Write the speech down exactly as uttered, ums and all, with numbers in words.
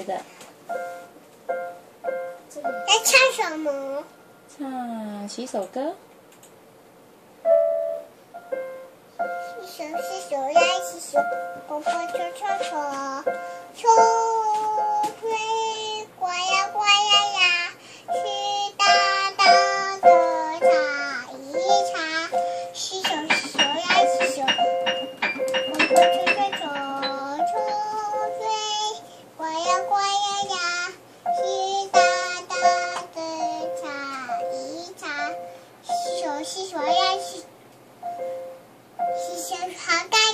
的？ 在唱什么？ 唱洗手歌。 洗手洗手呀洗手，婆婆搓搓搓，秋水刮呀刮呀呀，湿哒哒的擦一擦。洗手洗手呀洗手，婆婆搓搓搓，秋水刮呀刮呀呀，湿哒哒的擦一擦。洗手洗手呀洗手。洗手好干